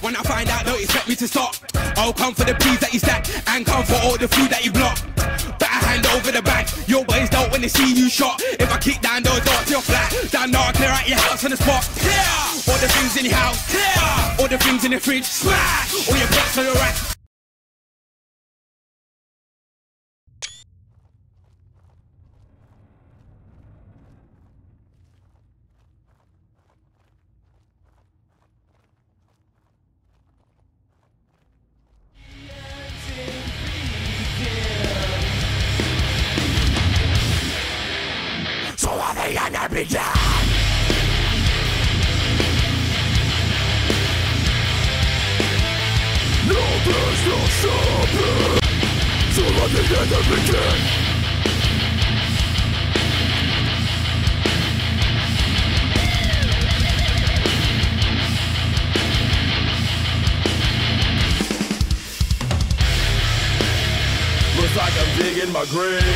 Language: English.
When I find out, don't expect me to stop. I'll come for the peas that you stack and come for all the food that you block. Better hand over the bag. Your boys don't when they see you shot. If I kick down those doors, you're flat. Down now, clear out your house on the spot. Clear all the things in your house. Clear all the things in the fridge. Smash all your pots on the rack. So are they gonna be done? No, there's no stopping. So let the end begin. Looks like I'm digging my grave.